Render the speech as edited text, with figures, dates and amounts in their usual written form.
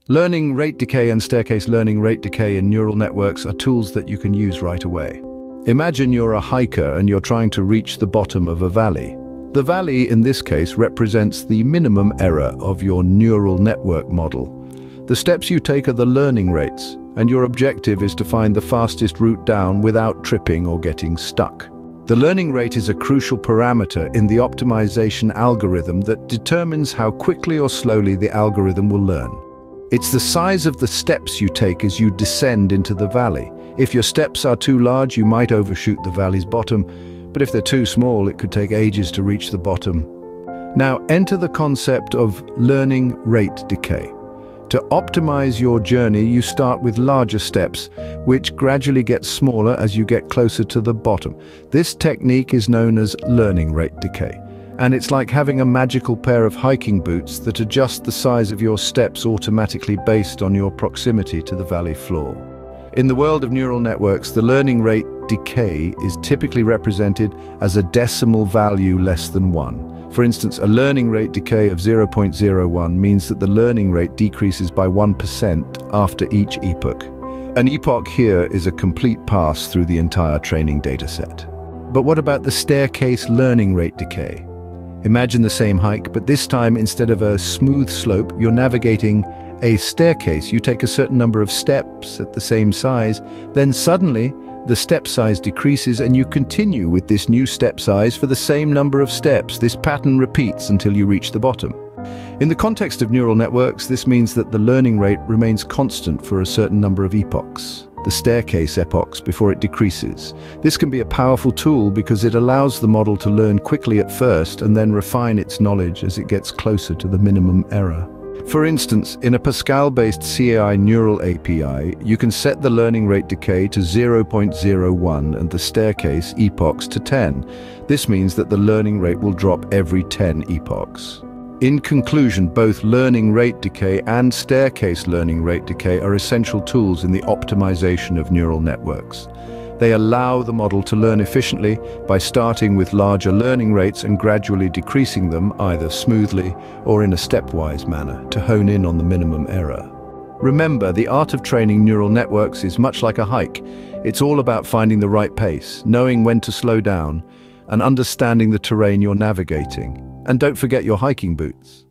Learning rate decay and staircase learning rate decay in neural networks are tools that you can use right away. Imagine you're a hiker and you're trying to reach the bottom of a valley. The valley, in this case, represents the minimum error of your neural network model. The steps you take are the learning rates, and your objective is to find the fastest route down without tripping or getting stuck. The learning rate is a crucial parameter in the optimization algorithm that determines how quickly or slowly the algorithm will learn. It's the size of the steps you take as you descend into the valley. If your steps are too large, you might overshoot the valley's bottom, but if they're too small, it could take ages to reach the bottom. Now, enter the concept of learning rate decay. To optimize your journey, you start with larger steps, which gradually get smaller as you get closer to the bottom. This technique is known as learning rate decay. And it's like having a magical pair of hiking boots that adjust the size of your steps automatically based on your proximity to the valley floor. In the world of neural networks, the learning rate decay is typically represented as a decimal value less than 1. For instance, a learning rate decay of 0.01 means that the learning rate decreases by 1% after each epoch. An epoch here is a complete pass through the entire training dataset. But what about the staircase learning rate decay? Imagine the same hike, but this time instead of a smooth slope, you're navigating a staircase. You take a certain number of steps at the same size, then suddenly the step size decreases and you continue with this new step size for the same number of steps. This pattern repeats until you reach the bottom. In the context of neural networks, this means that the learning rate remains constant for a certain number of epochs, the staircase epochs, before it decreases. This can be a powerful tool because it allows the model to learn quickly at first and then refine its knowledge as it gets closer to the minimum error. For instance, in a Pascal-based CAI Neural API, you can set the learning rate decay to 0.01 and the staircase epochs to 10. This means that the learning rate will drop every 10 epochs. In conclusion, both learning rate decay and staircase learning rate decay are essential tools in the optimization of neural networks. They allow the model to learn efficiently by starting with larger learning rates and gradually decreasing them, either smoothly or in a stepwise manner, to hone in on the minimum error. Remember, the art of training neural networks is much like a hike. It's all about finding the right pace, knowing when to slow down, and understanding the terrain you're navigating. And don't forget your hiking boots.